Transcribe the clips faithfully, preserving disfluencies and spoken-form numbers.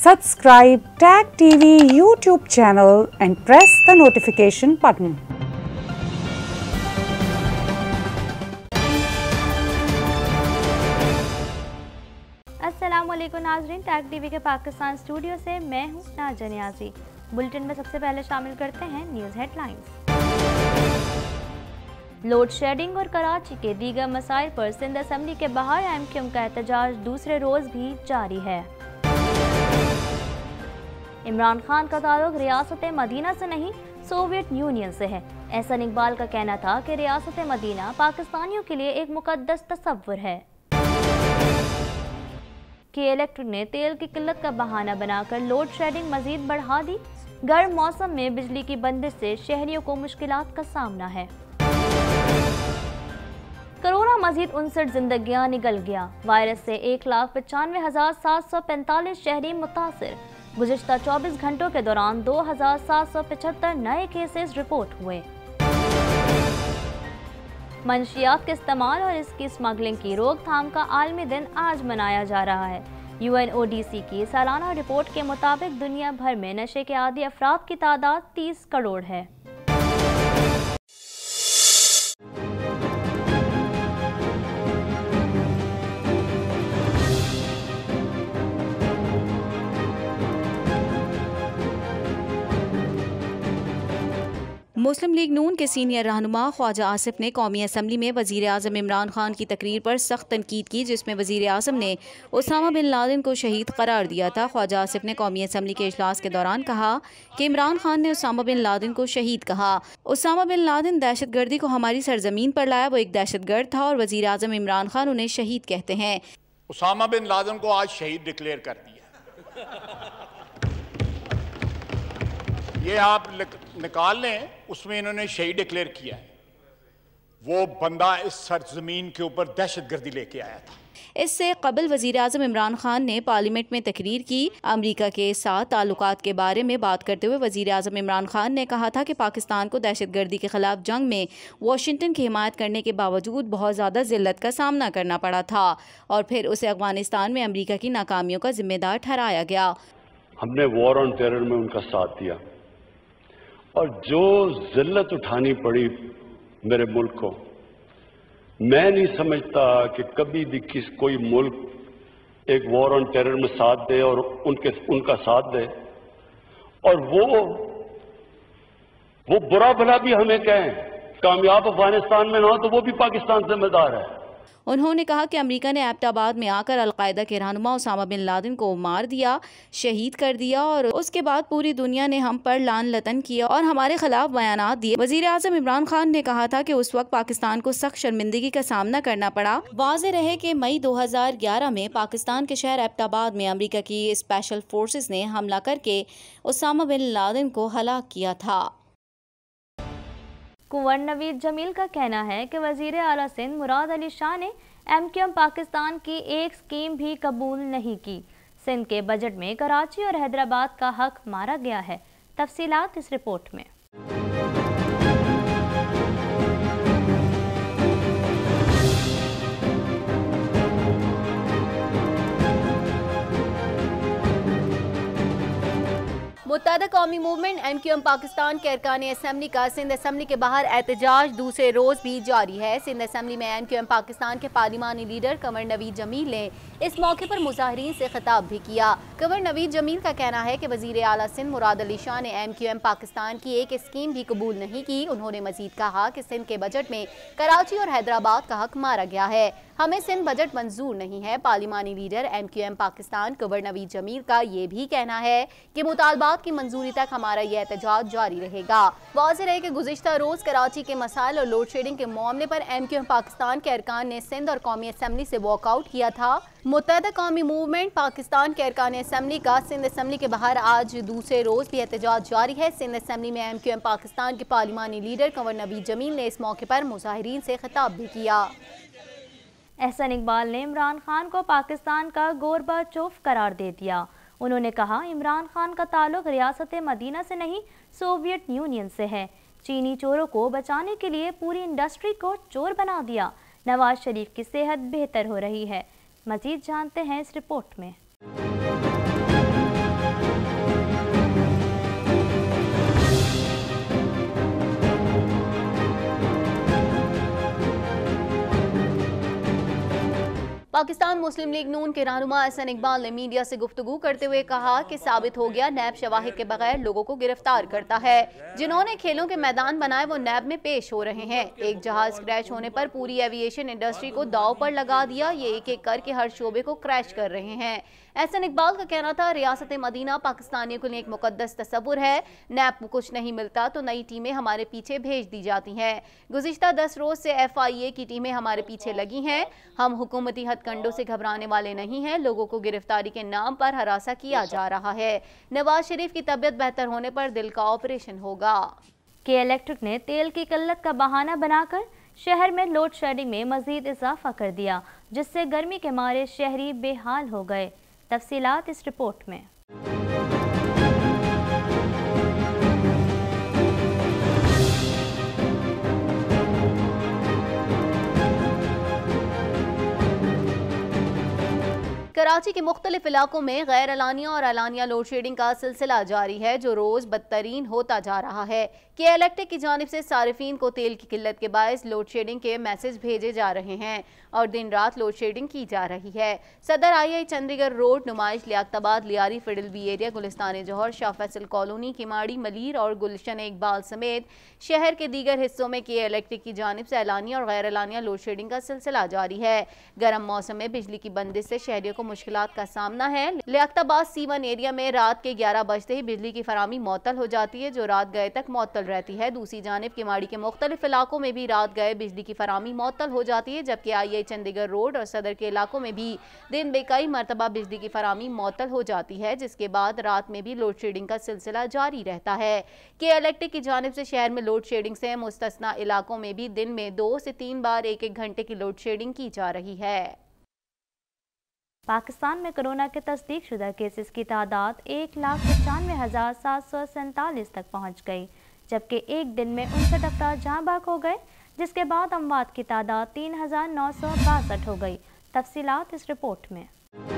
Subscribe Tag T V YouTube channel and press the notification button. अस्सलाम वालेकुम नाज़रीन, tag TV के Pakistan studio से मैं हूं नाज़ा नियाज़ी। बुलेटिन में सबसे पहले शामिल करते हैं न्यूज़ हेडलाइंस। लोड शेडिंग और कराची के दीगर मसाइल पर सिंध असम्बली के बाहर एम क्यू एम का एहतजाज दूसरे रोज़ भी जारी है। इमरान खान का ताल्लुक रियासत मदीना से नहीं सोवियत यूनियन से है। एहसन इकबाल का कहना था कि रियासत मदीना पाकिस्तानियों के लिए एक मुकद्दस तस्वुर है। के इलेक्ट्रिक ने तेल की किल्लत का बहाना बनाकर लोड शेडिंग मजीद बढ़ा दी। गर्म मौसम में बिजली की बंदिश से शहरियों को मुश्किलात का सामना है। कोरोना मजीद उनसठ जिंदगियां निगल गया। वायरस से एक लाख पचानवे हजार सात सौ पैंतालीस शहरी मुतासिर। गुज़िश्ता चौबीस घंटों के दौरान दो हजार सात सौ पचहत्तर नए केसेस रिपोर्ट हुए। मंशियात के इस्तेमाल और इसकी स्मगलिंग की रोकथाम का आलमी दिन आज मनाया जा रहा है। U N O D C की सालाना रिपोर्ट के मुताबिक दुनिया भर में नशे के आदी अफराद की तादाद तीस करोड़ है। मुस्लिम लीग नून के सीनियर रहनुमा ख्वाजा आसिफ ने कौमी असम्बली में वज़ीर आज़म इमरान खान की तकरीर पर सख्त तनकीद की, जिसमें वज़ीर आज़म ने उसामा बिन लादेन को शहीद करार दिया था। ख्वाजा आसिफ ने कौमी असम्बली के इजलास के दौरान कहा कि इमरान खान ने उसामा बिन लादेन को शहीद कहा। उसामा बिन लादेन दहशत गर्दी को हमारी सरजमीन पर लाया, वो एक दहशत गर्द था और वज़ीर आज़म इमरान खान उन्हें शहीद कहते हैं। उसामा बिन लादेन को आज शहीद डिक्लेयर कर दिया। ये आप निकाल लें, उसमें इन्होंने शहीद डिक्लेयर किया है। वो बंदा इस सरजमीन के ऊपर दहशतगर्दी लेके आया था। इससे कबल वज़ीर आज़म इमरान खान ने पार्लियामेंट में तकरीर की। अमरीका के साथ ताल्लुकात के बारे में बात करते हुए वज़ीर आज़म इमरान खान ने कहा था कि पाकिस्तान को दहशतगर्दी के खिलाफ जंग में वाशिंगटन की हिमायत करने के बावजूद बहुत ज़्यादा जिल्लत का सामना करना पड़ा था और फिर उसे अफगानिस्तान में अमरीका की नाकामियों का जिम्मेदार ठहराया गया। हमने वॉर ऑन टेरर में उनका साथ दिया और जो जिल्लत उठानी पड़ी मेरे मुल्क को, मैं नहीं समझता कि कभी भी किस कोई मुल्क एक वॉर ऑन टेरर में साथ दे और उनके उनका साथ दे और वो वो बुरा भला भी हमें कहें, कामयाब अफगानिस्तान में ना हो तो वो भी पाकिस्तान जिम्मेदार है। उन्होंने कहा कि अमेरिका ने एबटाबाद में आकर अलकायदा के रहनुमा उसामा बिन लादेन को मार दिया, शहीद कर दिया और उसके बाद पूरी दुनिया ने हम पर लान लतन किया और हमारे खिलाफ बयानात दिए। वज़ीर आज़म इमरान खान ने कहा था कि उस वक्त पाकिस्तान को सख्त शर्मिंदगी का सामना करना पड़ा। वाज़ेह रहे कि मई दो हजार ग्यारह में पाकिस्तान के शहर एबटाबाद में अमरीका की स्पेशल फोर्सेस ने हमला करके उसामा बिन लादेन को हलाक किया था। कुंवर नवीद जमील का कहना है कि वज़ीर आला सिंध मुराद अली शाह ने एम क्यू एम पाकिस्तान की एक स्कीम भी कबूल नहीं की। सिंध के बजट में कराची और हैदराबाद का हक मारा गया है। तफसीलात इस रिपोर्ट में। Muttahida Qaumi movement M Q M Pakistan के अरकान असम्बली का सिंध असम्बली के बाहर एहतजाज दूसरे रोज भी जारी है। सिंध असम्बली में एम क्यू एम पाकिस्तान के पार्लिमानी लीडर कंवर नवीद जमील ने इस मौके पर मुजाहिरीन से खिताब भी किया। कंवर नवीद जमील का कहना है कि वज़ीर आला सिंध मुराद अली शाह ने एम क्यू एम पाकिस्तान की एक स्कीम भी कबूल नहीं की। उन्होंने मजीद कहा कि सिंध के बजट में कराची और हैदराबाद का हक मारा गया है। हमें सिंध बजट मंजूर नहीं है। पार्लिमानी leader M Q M Pakistan Kanwar Naveed Jameel का ये भी कहना है कि मुतालबात की मंजूरी तक हमारा यह एहतजाज जारी रहेगा। वाज़ेह रहे कि गुज़िश्ता रोज कराची के मसाइल और लोड शेडिंग के मामले पर एम क्यू एम पाकिस्तान के अरकान ने सिंध और कौमी असम्बली से वॉकआउट किया था। मुत्तहदा कौमी मूवमेंट पाकिस्तान के अरकान असम्बली का सिंध असम्बली के बाहर आज दूसरे रोज भी एहतजाज जारी है। सिंध असम्बली में एम क्यू एम पाकिस्तान के पार्लिमानी लीडर कंवर नवीद जमील ने इस मौके पर मुजाहिरीन से खिताब भी किया। एहसन इकबाल ने इमरान खान को पाकिस्तान का गोरबाचोफ करार दे दिया। उन्होंने कहा, इमरान खान का ताल्लुक रियासत मदीना से नहीं सोवियत यूनियन से है। चीनी चोरों को बचाने के लिए पूरी इंडस्ट्री को चोर बना दिया। नवाज शरीफ की सेहत बेहतर हो रही है। मजीद जानते हैं इस रिपोर्ट में। पाकिस्तान मुस्लिम लीग नून के रहनुमा एहसन इकबाल ने मीडिया से गुफ्तगू करते हुए कहा कि साबित हो गया नैब शवाहिद के बगैर लोगों को गिरफ्तार करता है। जिन्होंने खेलों के मैदान बनाए वो नैब में पेश हो रहे हैं। एक जहाज क्रैश होने पर पूरी एविएशन इंडस्ट्री को दांव पर लगा दिया। ये एक एक करके हर शोबे को क्रैश कर रहे हैं। एहसन इकबाल का कहना था, रियासत मदीना पाकिस्तानियों के लिए एक मुकद्दस तस्वुर है। नैब को कुछ नहीं मिलता तो नई टीमें हमारे पीछे भेज दी जाती हैं। गुज़िश्ता दस रोज से एफ आई ए की टीमें हमारे पीछे लगी हैं। हम हुकूमती हथकंडों से घबराने वाले नहीं हैं। लोगों को गिरफ्तारी के नाम पर हरासा किया जा रहा है। नवाज शरीफ की तबीयत बेहतर होने पर दिल का ऑपरेशन होगा। के इलेक्ट्रिक ने तेल की किल्लत का बहाना बनाकर शहर में लोड शेडिंग में मजीद इजाफा कर दिया, जिससे गर्मी के मारे शहरी बेहाल हो गए। तफसीलात इस रिपोर्ट में। कराची के मुख्तलिफ इलाकों में गैर अलानिया और अलानिया लोड शेडिंग का सिलसिला जारी है, जो रोज़ बदतरीन होता जा रहा है। के इलेक्ट्रिक की जानिब से सारिफीन को तेल की किल्लत के बायस लोड शेडिंग के मैसेज भेजे जा रहे हैं और दिन रात लोड शेडिंग की जा रही है। सदर आई आई Chandigarh road, Numaish, Liaquatabad, Lyari, federal B area, Gulistan Jauhar, Shah Faisal colony, Kemari, Malir और गुलशन इकबाल समेत शहर के दीगर हिस्सों में के इलेक्ट्रिक की जानिब से अलानिया और गैर अलानिया लोड शेडिंग का सिलसिला जारी है। गर्म मौसम में बिजली की बंदिश से शहरियों को मुश्किलात का सामना है। लियाकताबाद सी वन एरिया में रात के ग्यारह बजते ही बिजली की फरामी मअतल हो जाती है, जो रात गए तक मअतल रहती है। दूसरी जानिब किमाड़ी के मुख्तलिफ इलाकों में भी रात गए बिजली की फरामी मअतल हो जाती है, जबकि आई आई चंडीगढ़ रोड और सदर के इलाकों में भी दिन में कई मरतबा बिजली की फरामी मअतल हो जाती है, जिसके बाद रात में भी लोड शेडिंग का सिलसिला जारी रहता है। के इलेक्ट्रिक की जानिब से शहर में लोड शेडिंग से मुस्तस्ना इलाकों में भी दिन में दो से तीन बार एक एक घंटे की लोड शेडिंग की जा रही है। पाकिस्तान में कोरोना के तस्दीक शुदा केसेस की तादाद एक लाख पचानवे हज़ार सात सौ सैंतालीस तक पहुँच गई, जबकि एक दिन में उनसठ अफराद जहाँ बाग हो गए, जिसके बाद अमवात की तादाद तीन हज़ार नौ सौ बासठ हो गई। तफसीलात इस रिपोर्ट में।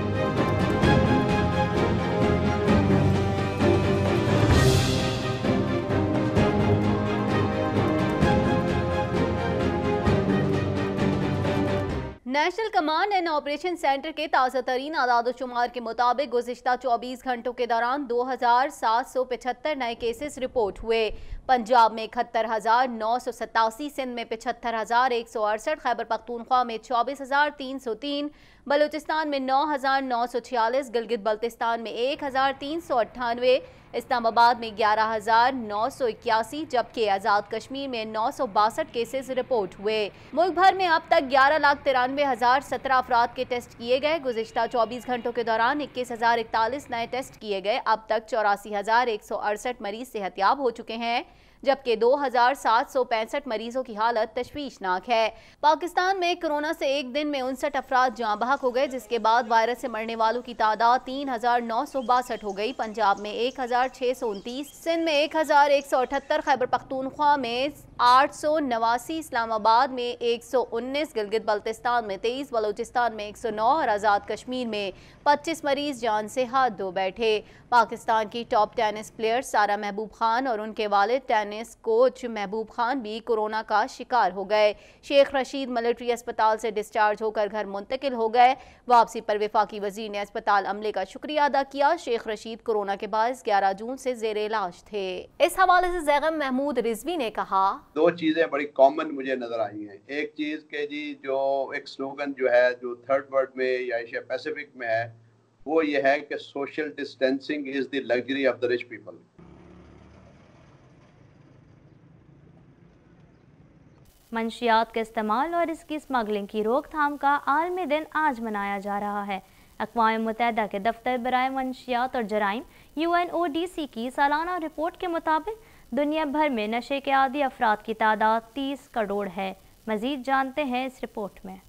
National command and operation centre के ताज़ा तरीन आदाद-ओ-शुमार के मुताबिक गुज़िश्ता चौबीस घंटों के दौरान दो हज़ार सात सौ पचहत्तर नए केसेस रिपोर्ट हुए। पंजाब में इकहत्तर हज़ार नौ सौ सतासी, सिंध में पचहत्तर हज़ार एक सौ अड़सठ, खैबर पख्तूनख्वा में चौबीस हज़ार तीन सौ तीन, बलूचिस्तान में नौ हज़ार नौ सौ छियालीस, गिलगित बल्तिस्तान में एक हज़ार तीन सौ अट्ठानवे, इस्लामाबाद में ग्यारह हज़ार नौ सौ इक्यासी, जबकि आज़ाद कश्मीर में नौ सौ बासठ केसेस रिपोर्ट हुए। मुल्क भर में अब तक ग्यारह लाख तिरानवे हज़ार सत्रह अफराद के टेस्ट किए गए। गुज़िश्ता चौबीस घंटों के दौरान इक्कीस हज़ार इकतालीस नए टेस्ट किए गए। अब तक चौरासी हज़ार एक सौ अड़सठ मरीज सेहतयाब हो चुके हैं, जबकि दो हज़ार सात सौ पैंसठ मरीजों की हालत तशवीशनाक है। पाकिस्तान में कोरोना से एक दिन में उनसठ अफराद जाँ बहक हो गए, जिसके बाद वायरस से मरने वालों की तादाद तीन हज़ार नौ सौ बासठ हो गई। पंजाब में एक हज़ार छः सौ उनतीस, सिंध में एक हज़ार एक सौ अठहत्तर, खैबर पख्तूनख्वा में आठ सौ नवासी, इस्लामाबाद में एक सौ उन्नीस, गिलगित बल्तिस्तान में तेईस, बलूचिस्तान में एक सौ नौ और आज़ाद कश्मीर में पच्चीस मरीज जान से हाथ धो बैठे। पाकिस्तान की टॉप टेनिस प्लेयर सारा महबूब खान और उनके वालिद टेनिस कोच महबूब खान भी कोरोना का शिकार हो गए। शेख रशीद मिलिट्री अस्पताल से डिस्चार्ज होकर घर मुंतकिल हो गए। वापसी पर वफाकी वजीर ने अस्पताल अमले का शुक्रिया अदा किया। शेख रशीद कोरोना के बाद ग्यारह जून से जेर इलाज थे। इस हवाले से जैगम महमूद रिजवी ने कहा, दो चीज़ें बड़ी कॉमन मुझे नज़र आई हैं। एक चीज़ के जी जो एक स्लोगन जो है जो थर्ड वर्ल्ड में या एशिया पैसिफिक में है, वो ये है कि social distancing is the luxury of the rich people. मंशियात के इस्तेमाल और इसकी स्मगलिंग की रोकथाम का आलमी दिन आज मनाया जा रहा है। अक़वाम मुत्तहिदा के दफ्तर बराए मंशियात और जराइम U N O D C की सालाना रिपोर्ट के मुताबिक दुनिया भर में नशे के आदी अफराद की तादाद तीस करोड़ है। मज़ीद जानते हैं इस रिपोर्ट में।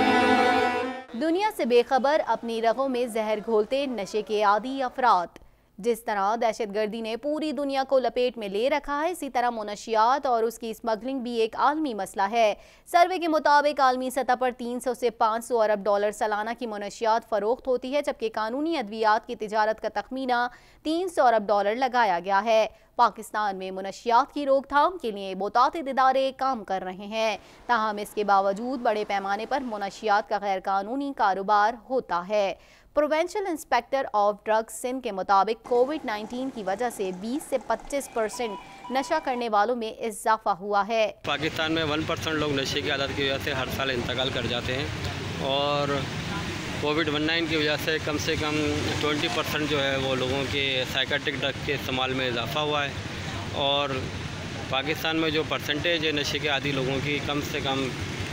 दुनिया से बेखबर अपनी रगों में जहर घोलते नशे के आदी अफराद। जिस तरह दहशतगर्दी ने पूरी दुनिया को लपेट में ले रखा है, इसी तरह मुनशियात और उसकी स्मगलिंग भी एक आलमी मसला है। सर्वे के मुताबिक आलमी सतह पर तीन सौ से पाँच सौ अरब डॉलर सालाना की मुनशियात फरोख्त होती है, जबकि कानूनी अद्वियात की तिजारत का तखमीना तीन सौ अरब डॉलर लगाया गया है। पाकिस्तान में मुनशियात की रोकथाम के लिए मुतातिद इदारे काम कर रहे हैं, ताहम इसके बावजूद बड़े पैमाने पर मुनशियात का गैर कानूनी कारोबार होता है। Provincial inspector of drugs Sindh के मुताबिक कोविड नाइन्टीन की वजह से बीस से पच्चीस परसेंट नशा करने वालों में इजाफा हुआ है। पाकिस्तान में वन परसेंट लोग नशे की आदत की वजह से हर साल इंतकाल कर जाते हैं और कोविड उन्नीस की वजह से कम से कम बीस परसेंट जो है वो लोगों के साइकेट्रिक ड्रग के इस्तेमाल में इजाफा हुआ है और पाकिस्तान में जो परसेंटेज है नशे के आदी लोगों की कम से कम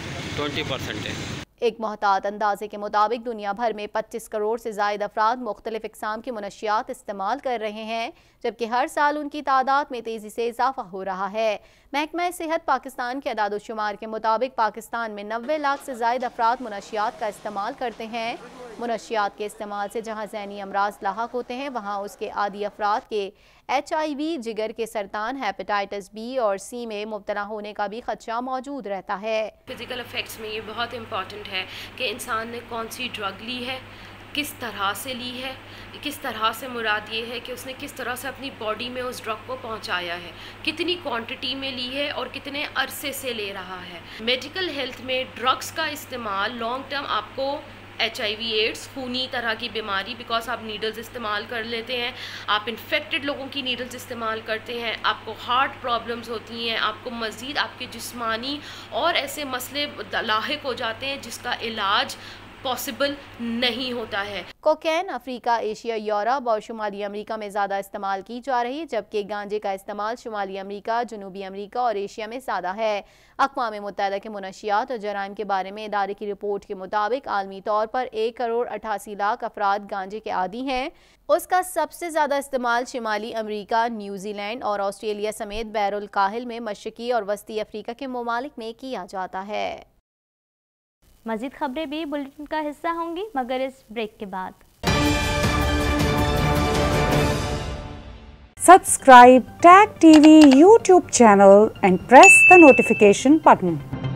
बीस परसेंट है। एक मोहतात अंदाजे के मुताबिक दुनिया भर में पच्चीस करोड़ से ज़ायद अफराद मुख्तलिफ इकसाम की मुनशियात इस्तेमाल कर रहे हैं, जबकि हर साल उनकी तादाद में तेज़ी से इजाफा हो रहा है। महकमा सेहत पाकिस्तान के अदाद-ओ-शुमार के मुताबिक पाकिस्तान में नब्बे लाख से ज़ायद अफराद मुनशियात का इस्तेमाल करते हैं। मुनशियात के इस्तेमाल से जहाँ ज़हनी अमराज लाहक होते हैं, वहाँ उसके आदी अफराद के एच आई वी, जिगर के सरतान, हेपेटाइटिस बी और सी में मुब्तला होने का भी खदशा मौजूद रहता है। फिजिकल इफेक्ट्स में ये बहुत इम्पॉर्टेंट है कि इंसान ने कौन सी ड्रग ली है, किस तरह से ली है, किस तरह से मुराद ये है कि उसने किस तरह से अपनी बॉडी में उस ड्रग को पहुंचाया है, कितनी क्वांटिटी में ली है और कितने अरसे से ले रहा है। मेडिकल हेल्थ में ड्रग्स का इस्तेमाल लॉन्ग टर्म आपको एच आई वी एड्स, खूनी तरह की बीमारी, बिकॉज आप नीडल्स इस्तेमाल कर लेते हैं, आप इन्फेक्टेड लोगों की नीडल्स इस्तेमाल करते हैं, आपको हार्ट प्रॉब्लम्स होती हैं, आपको मज़ीद आपके जिस्मानी और ऐसे मसले लाहिक हो जाते हैं जिसका इलाज पॉसिबल नहीं होता है। कोकेन अफ्रीका, एशिया, यूरोप और शुमाली अमेरिका में ज़्यादा इस्तेमाल की जा रही है, जबकि गांजे का इस्तेमाल शुमाली अमेरिका, जनूबी अमेरिका और एशिया में ज़्यादा है। अक़वाम मुत्तहिदा के मुनशियात और जराइम के बारे में इदारे की रिपोर्ट के मुताबिक आलमी तौर पर एक करोड़ अठासी लाख अफराद गांजे के आदी हैं। उसका सबसे ज़्यादा इस्तेमाल शुमाली अमेरिका, न्यूजीलैंड और ऑस्ट्रेलिया समेत बैरुल काहिल में मशरक़ी और वस्ती अफ्रीका के ममालिक में किया जाता है। मज़ीद खबरें भी बुलेटिन का हिस्सा होंगी, मगर इस ब्रेक के बाद। Subscribe Tag T V YouTube channel and press the notification button.